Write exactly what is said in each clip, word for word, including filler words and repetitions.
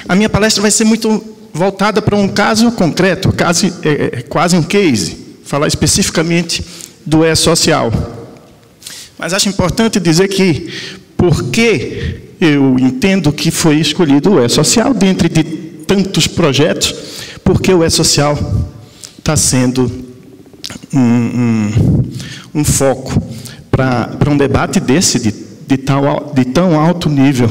a minha palestra vai ser muito voltada para um caso concreto, caso, é, é, quase um case, falar especificamente do E-Social. Mas acho importante dizer que, por que eu entendo que foi escolhido o E-Social, dentre de tantos projetos, porque o E-Social está sendo um, um, um foco para um debate desse, de, de, tal, de tão alto nível.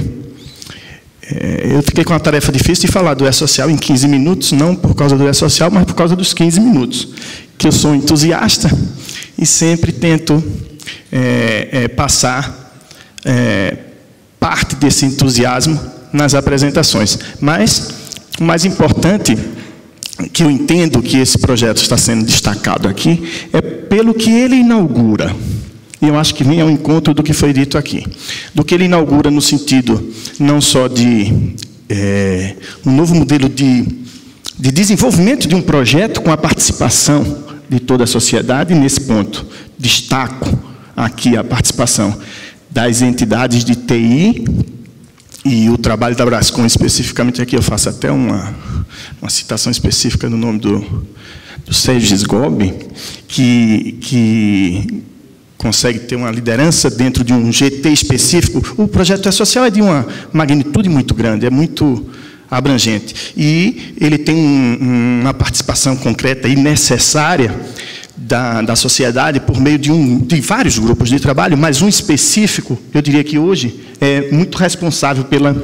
É, eu fiquei com a tarefa difícil de falar do E-Social em quinze minutos, não por causa do E-Social, mas por causa dos quinze minutos, que eu sou entusiasta e sempre tento é, é, passar é, parte desse entusiasmo nas apresentações. Mas o mais importante, que eu entendo que esse projeto está sendo destacado aqui, é pelo que ele inaugura. E eu acho que vem ao encontro do que foi dito aqui. Do que ele inaugura no sentido não só de é, um novo modelo de, de desenvolvimento de um projeto com a participação de toda a sociedade. E nesse ponto, destaco aqui a participação das entidades de T I e o trabalho da Brascom, especificamente aqui, eu faço até uma, uma citação específica no nome do, do Sérgio Sgobi, que... que consegue ter uma liderança dentro de um G T específico. O projeto E-Social é de uma magnitude muito grande, é muito abrangente. E ele tem um, uma participação concreta e necessária da, da sociedade por meio de, um, de vários grupos de trabalho, mas um específico, eu diria que hoje, é muito responsável pela,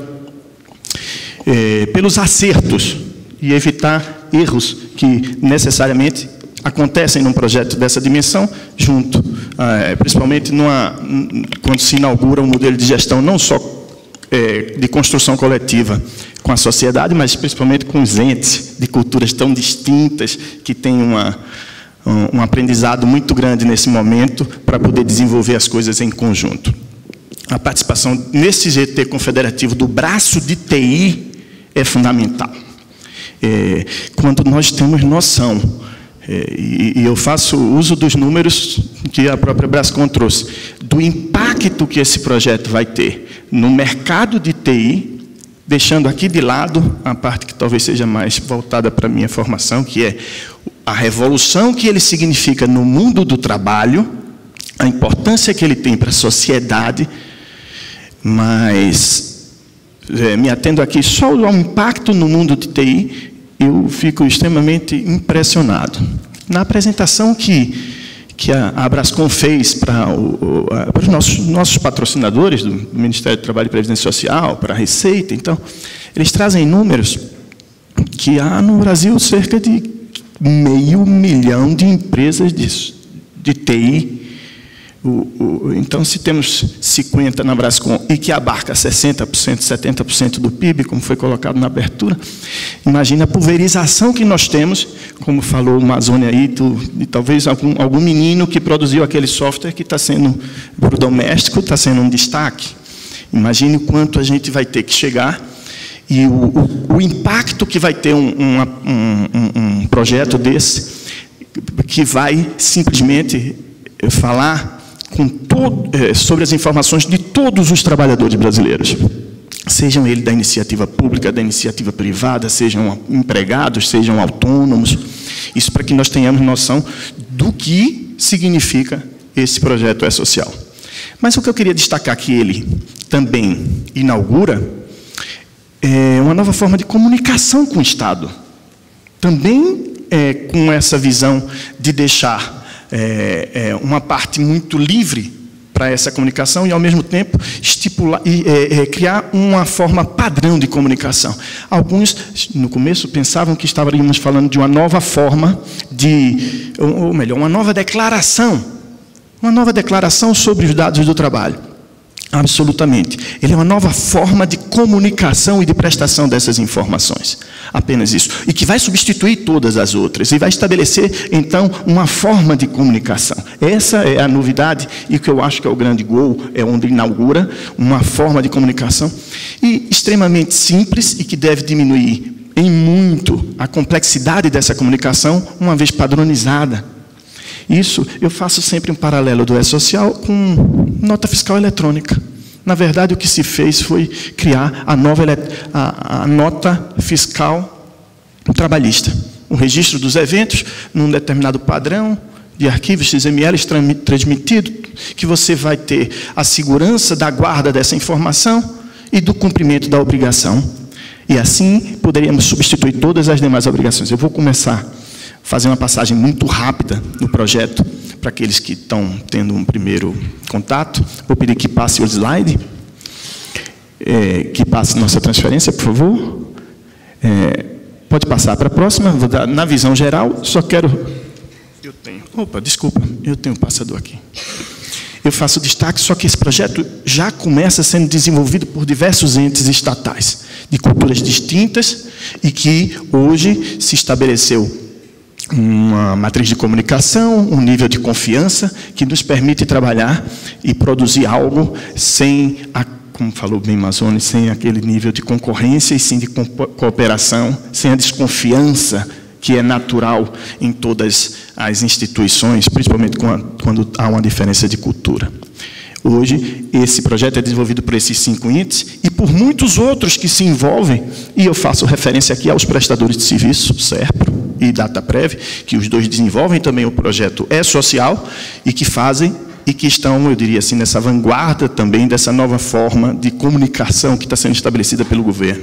é, pelos acertos e evitar erros que necessariamente acontecem num projeto dessa dimensão, junto, eh, principalmente numa, quando se inaugura um modelo de gestão não só eh, de construção coletiva com a sociedade, mas principalmente com os entes de culturas tão distintas, que têm uma, um, um aprendizado muito grande nesse momento para poder desenvolver as coisas em conjunto. A participação nesse G T confederativo do braço de T I é fundamental. É, quando nós temos noção, e eu faço uso dos números que a própria Brascom trouxe, do impacto que esse projeto vai ter no mercado de T I, deixando aqui de lado a parte que talvez seja mais voltada para a minha formação, que é a revolução que ele significa no mundo do trabalho, a importância que ele tem para a sociedade, mas, é, me atendo aqui só ao impacto no mundo de T I, eu fico extremamente impressionado. Na apresentação que, que a, a Brascom fez para, o, para os nossos, nossos patrocinadores do Ministério do Trabalho e Previdência Social, para a Receita, então, eles trazem números que há no Brasil cerca de meio milhão de empresas de, de T I. O, o, então, se temos cinquenta na Brascom e que abarca sessenta por cento, setenta por cento do P I B, como foi colocado na abertura, imagina a pulverização que nós temos, como falou o Mazone aí, do, de talvez algum, algum menino que produziu aquele software que está sendo, para o doméstico, está sendo um destaque. Imagine o quanto a gente vai ter que chegar e o, o, o impacto que vai ter um, um, um, um projeto desse, que vai simplesmente falar com todo, é, sobre as informações de todos os trabalhadores brasileiros, sejam eles da iniciativa pública, da iniciativa privada, sejam empregados, sejam autônomos, isso para que nós tenhamos noção do que significa esse projeto E-Social. Mas o que eu queria destacar que ele também inaugura é uma nova forma de comunicação com o Estado, também é, com essa visão de deixar É, é, uma parte muito livre para essa comunicação e, ao mesmo tempo, estipular e é, é, criar uma forma padrão de comunicação. Alguns, no começo, pensavam que estávamos falando de uma nova forma de, ou melhor, uma nova declaração, uma nova declaração sobre os dados do trabalho. Absolutamente. Ele é uma nova forma de comunicação e de prestação dessas informações. Apenas isso. E que vai substituir todas as outras. E vai estabelecer, então, uma forma de comunicação. Essa é a novidade e o que eu acho que é o grande gol, é onde inaugura uma forma de comunicação e extremamente simples e que deve diminuir em muito a complexidade dessa comunicação, uma vez padronizada. Isso, eu faço sempre um paralelo do E-Social com nota fiscal eletrônica. Na verdade, o que se fez foi criar a nova a, a nota fiscal trabalhista. O registro dos eventos num determinado padrão de arquivos X M L transmitido, que você vai ter a segurança da guarda dessa informação e do cumprimento da obrigação. E assim poderíamos substituir todas as demais obrigações. Eu vou começar a fazer uma passagem muito rápida no projeto, para aqueles que estão tendo um primeiro contato. Vou pedir que passe o slide, é, que passe nossa transferência, por favor. É, pode passar para a próxima. Vou dar na visão geral, só quero... Eu tenho... Opa, desculpa, eu tenho um passador aqui. Eu faço destaque, só que esse projeto já começa sendo desenvolvido por diversos entes estatais, de culturas distintas, e que hoje se estabeleceu uma matriz de comunicação, um nível de confiança que nos permite trabalhar e produzir algo sem, a, como falou bem Mazzoni, sem aquele nível de concorrência e sim de cooperação, sem a desconfiança que é natural em todas as instituições, principalmente quando há uma diferença de cultura. Hoje, esse projeto é desenvolvido por esses cinco entes e por muitos outros que se envolvem, e eu faço referência aqui aos prestadores de serviço, SERPRO e DataPrev, que os dois desenvolvem também o projeto E-Social e que fazem e que estão, eu diria assim, nessa vanguarda também dessa nova forma de comunicação que está sendo estabelecida pelo governo.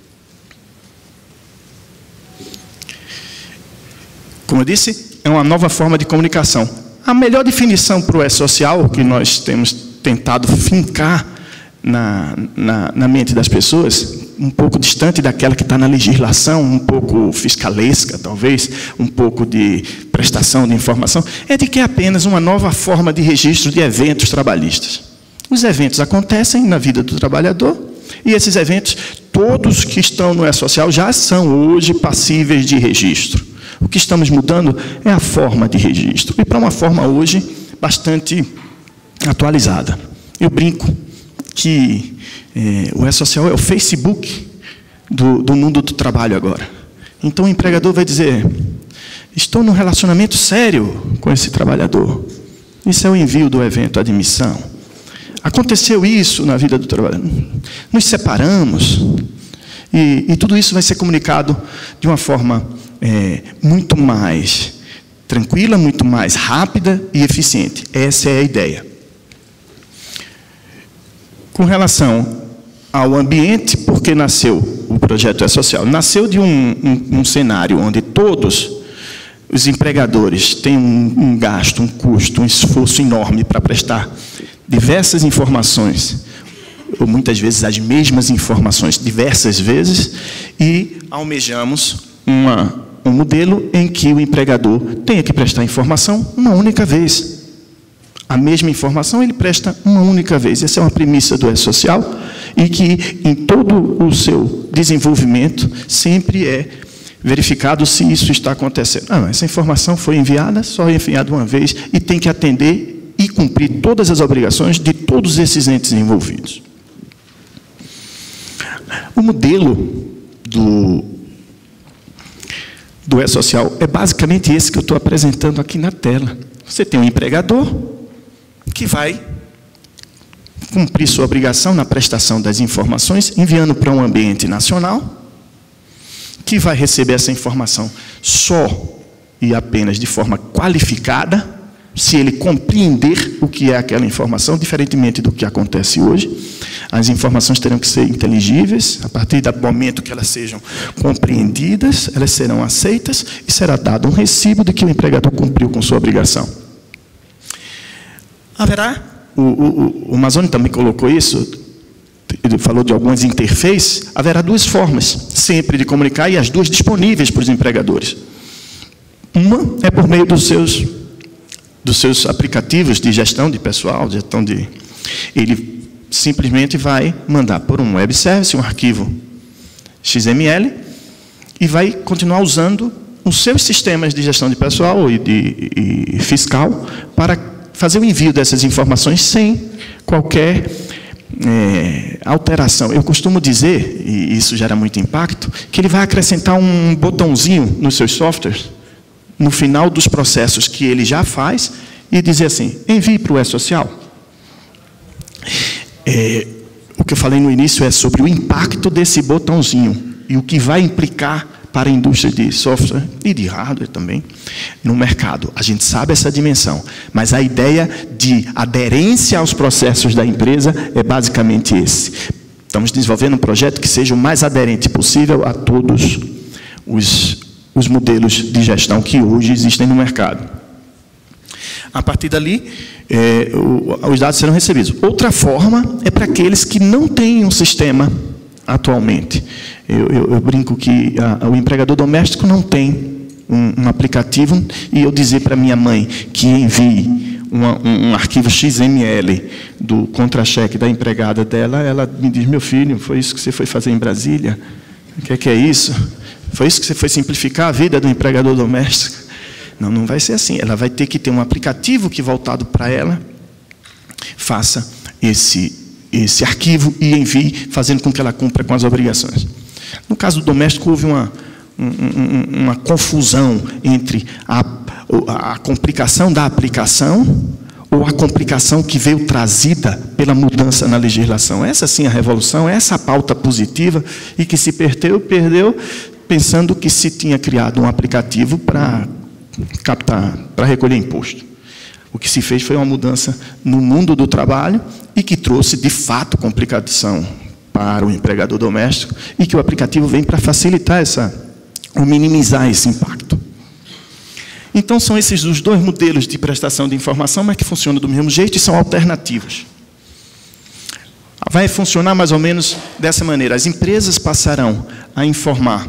Como eu disse, é uma nova forma de comunicação. A melhor definição para o E-Social, que nós temos tentado fincar na, na, na mente das pessoas, um pouco distante daquela que está na legislação, um pouco fiscalesca, talvez, um pouco de prestação de informação, é de que é apenas uma nova forma de registro de eventos trabalhistas. Os eventos acontecem na vida do trabalhador, e esses eventos, todos que estão no E-Social, já são hoje passíveis de registro. O que estamos mudando é a forma de registro, e para uma forma hoje bastante atualizada. Eu brinco que é, o E-Social é o Facebook do, do mundo do trabalho agora. Então o empregador vai dizer, estou num relacionamento sério com esse trabalhador. Isso é o envio do evento, a admissão. Aconteceu isso na vida do trabalhador. Nos separamos, e, e tudo isso vai ser comunicado de uma forma é, muito mais tranquila, muito mais rápida e eficiente. Essa é a ideia. Com relação ao ambiente, por que nasceu o projeto E-Social? Nasceu de um, um, um cenário onde todos os empregadores têm um, um gasto, um custo, um esforço enorme para prestar diversas informações, ou muitas vezes as mesmas informações, diversas vezes, e almejamos uma, um modelo em que o empregador tenha que prestar informação uma única vez. A mesma informação ele presta uma única vez. Essa é uma premissa do E-Social e que em todo o seu desenvolvimento sempre é verificado se isso está acontecendo. Ah, essa informação foi enviada, só é enviada uma vez e tem que atender e cumprir todas as obrigações de todos esses entes envolvidos. O modelo do, do E-Social é basicamente esse que eu estou apresentando aqui na tela. Você tem um empregador que vai cumprir sua obrigação na prestação das informações, enviando para um ambiente nacional, que vai receber essa informação só e apenas de forma qualificada, se ele compreender o que é aquela informação, diferentemente do que acontece hoje. As informações terão que ser inteligíveis, a partir do momento que elas sejam compreendidas, elas serão aceitas e será dado um recibo de que o empregador cumpriu com sua obrigação. Haverá, o, o, o Mazzoni também colocou isso, ele falou de algumas interfaces, haverá duas formas sempre de comunicar e as duas disponíveis para os empregadores. Uma é por meio dos seus, dos seus aplicativos de gestão de pessoal, de gestão de... Ele simplesmente vai mandar por um web service, um arquivo X M L, e vai continuar usando os seus sistemas de gestão de pessoal e, de, e fiscal para fazer o envio dessas informações sem qualquer é, alteração. Eu costumo dizer, e isso gera muito impacto, que ele vai acrescentar um botãozinho nos seus softwares, no final dos processos que ele já faz, e dizer assim, envie para o E-Social. É, o que eu falei no início é sobre o impacto desse botãozinho e o que vai implicar para a indústria de software e de hardware também no mercado. A gente sabe essa dimensão, mas a ideia de aderência aos processos da empresa é basicamente esse. Estamos desenvolvendo um projeto que seja o mais aderente possível a todos os, os modelos de gestão que hoje existem no mercado. A partir dali, é, o, os dados serão recebidos. Outra forma é para aqueles que não têm um sistema atualmente. Eu, eu, eu brinco que a, o empregador doméstico não tem um, um aplicativo, e eu dizer para minha mãe que envie uma, um, um arquivo X M L do contra-cheque da empregada dela, ela me diz: meu filho, foi isso que você foi fazer em Brasília? O que é, que é isso? Foi isso que você foi simplificar a vida do empregador doméstico? Não, não vai ser assim. Ela vai ter que ter um aplicativo que, voltado para ela, faça esse, esse arquivo e envie, fazendo com que ela cumpra com as obrigações. No caso do doméstico, houve uma, um, uma confusão entre a, a complicação da aplicação ou a complicação que veio trazida pela mudança na legislação. Essa sim é a revolução, essa a pauta positiva, e que se perdeu, perdeu, pensando que se tinha criado um aplicativo para captar, para recolher imposto. O que se fez foi uma mudança no mundo do trabalho e que trouxe, de fato, complicação para o empregador doméstico, e que o aplicativo vem para facilitar essa, ou minimizar esse impacto. Então, são esses os dois modelos de prestação de informação, mas que funcionam do mesmo jeito e são alternativos. Vai funcionar mais ou menos dessa maneira. As empresas passarão a informar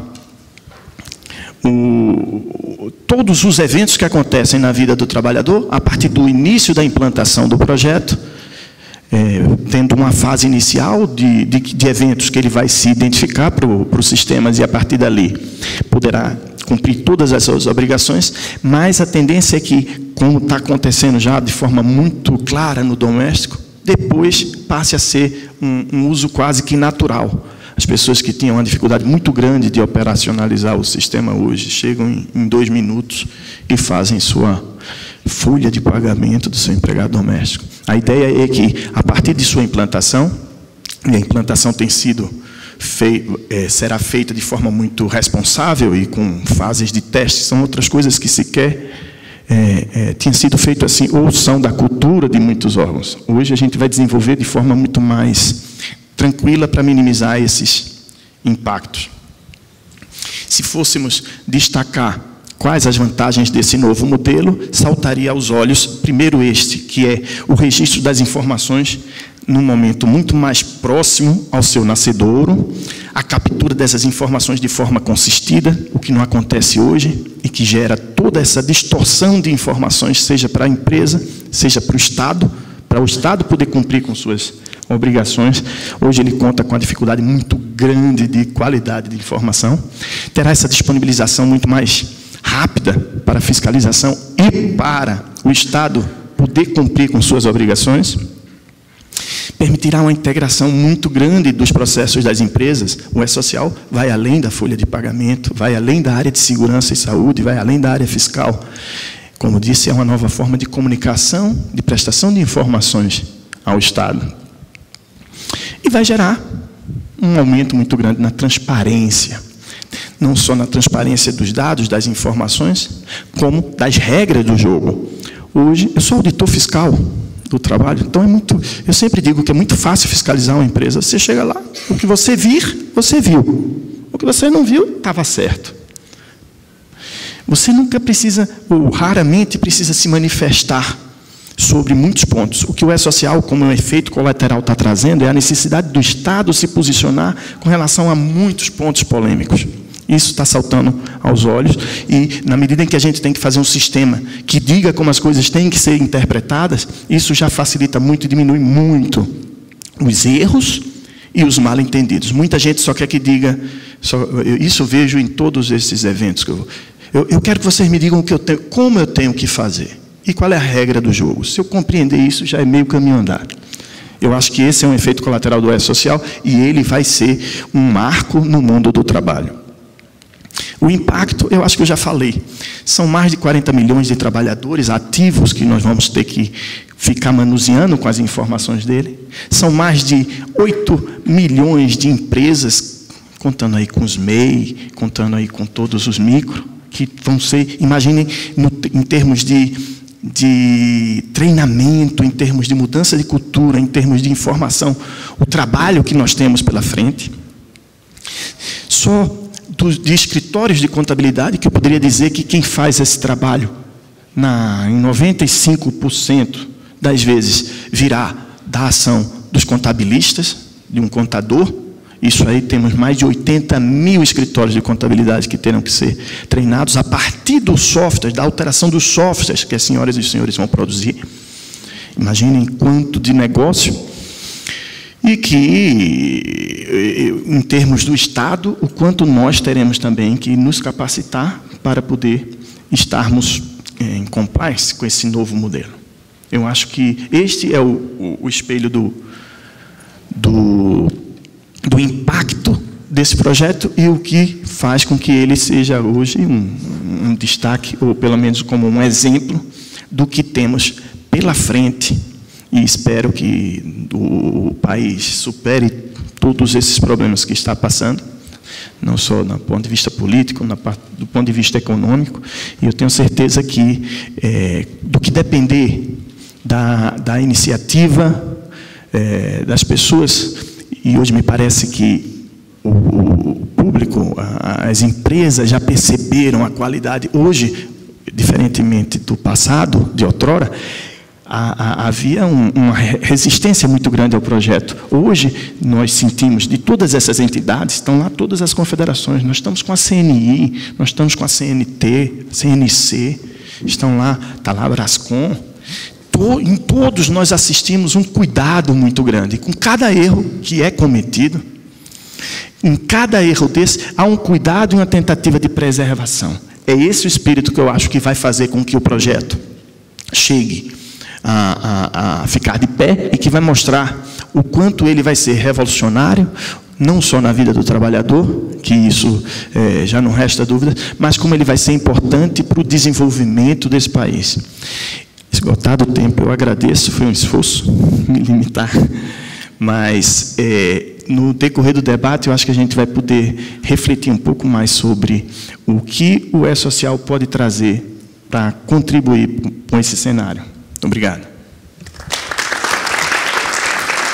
o, todos os eventos que acontecem na vida do trabalhador, a partir do início da implantação do projeto, é, tendo uma fase inicial de, de, de eventos que ele vai se identificar para os sistemas, e a partir dali poderá cumprir todas as suas obrigações, mas a tendência é que, como está acontecendo já de forma muito clara no doméstico, depois passe a ser um, um uso quase que natural. As pessoas que tinham uma dificuldade muito grande de operacionalizar o sistema hoje chegam em, em dois minutos e fazem sua folha de pagamento do seu empregado doméstico. A ideia é que, a partir de sua implantação, e a implantação tem sido fei, é, será feita de forma muito responsável e com fases de teste, são outras coisas que sequer é, é, tinham sido feito assim, ou são da cultura de muitos órgãos. Hoje a gente vai desenvolver de forma muito mais tranquila para minimizar esses impactos. Se fôssemos destacar quais as vantagens desse novo modelo, saltaria aos olhos, primeiro este, que é o registro das informações num momento muito mais próximo ao seu nascedouro, a captura dessas informações de forma consistida, o que não acontece hoje, e que gera toda essa distorção de informações, seja para a empresa, seja para o Estado, para o Estado poder cumprir com suas obrigações. Hoje ele conta com uma dificuldade muito grande de qualidade de informação. Terá essa disponibilização muito mais rápida para a fiscalização e para o Estado poder cumprir com suas obrigações. Permitirá uma integração muito grande dos processos das empresas. O E-Social vai além da folha de pagamento, vai além da área de segurança e saúde, vai além da área fiscal. Como disse, é uma nova forma de comunicação, de prestação de informações ao Estado. E vai gerar um aumento muito grande na transparência. Não só na transparência dos dados, das informações, como das regras do jogo. Hoje, eu sou auditor fiscal do trabalho, então é muito... Eu sempre digo que é muito fácil fiscalizar uma empresa. Você chega lá, o que você vir, você viu. O que você não viu, estava certo. Você nunca precisa, ou raramente precisa se manifestar sobre muitos pontos. O que o E-Social, como um efeito colateral, está trazendo é a necessidade do Estado se posicionar com relação a muitos pontos polêmicos. Isso está saltando aos olhos, e na medida em que a gente tem que fazer um sistema que diga como as coisas têm que ser interpretadas, isso já facilita muito e diminui muito os erros e os mal-entendidos. Muita gente só quer que diga, só, isso eu vejo em todos esses eventos que eu vou. Eu, eu quero que vocês me digam o que eu tenho, como eu tenho que fazer e qual é a regra do jogo. Se eu compreender isso, já é meio caminho andado. Eu acho que esse é um efeito colateral do E-Social, e ele vai ser um marco no mundo do trabalho. O impacto, eu acho que eu já falei. São mais de quarenta milhões de trabalhadores ativos que nós vamos ter que ficar manuseando com as informações dele. São mais de oito milhões de empresas, contando aí com os M E I, contando aí com todos os micro, que vão ser, imaginem, no, em termos de, de treinamento, em termos de mudança de cultura, em termos de informação, o trabalho que nós temos pela frente. Só dos, de escritórios de contabilidade, que eu poderia dizer que quem faz esse trabalho, na, em noventa e cinco por cento das vezes, virá da ação dos contabilistas, de um contador. Isso aí, temos mais de oitenta mil escritórios de contabilidade que terão que ser treinados a partir dos softwares, da alteração dos softwares que as senhoras e os senhores vão produzir. Imaginem quanto de negócio. E que, em termos do Estado, o quanto nós teremos também que nos capacitar para poder estarmos em compliance com esse novo modelo. Eu acho que este é o, o, o espelho do, do, do impacto desse projeto e o que faz com que ele seja hoje um, um destaque, ou pelo menos como um exemplo do que temos pela frente. E espero que o país supere todos esses problemas que está passando, não só do ponto de vista político, do ponto de vista econômico. E eu tenho certeza que, é, do que depender da, da iniciativa é, das pessoas, e hoje me parece que o, o público, as empresas já perceberam a qualidade. Hoje, diferentemente do passado, de outrora, havia um, uma resistência muito grande ao projeto. Hoje, nós sentimos, de todas essas entidades, estão lá todas as confederações, nós estamos com a C N I, nós estamos com a C N T, C N C, estão lá, está lá a Brascom. To, em todos nós assistimos um cuidado muito grande. Com cada erro que é cometido, em cada erro desse, há um cuidado e uma tentativa de preservação. É esse o espírito que eu acho que vai fazer com que o projeto chegue A, a, a ficar de pé e que vai mostrar o quanto ele vai ser revolucionário, não só na vida do trabalhador, que isso é, já não resta dúvida, mas como ele vai ser importante para o desenvolvimento desse país. Esgotado o tempo, eu agradeço, foi um esforço me limitar, mas é, no decorrer do debate eu acho que a gente vai poder refletir um pouco mais sobre o que o E-Social pode trazer para contribuir com esse cenário. Obrigado.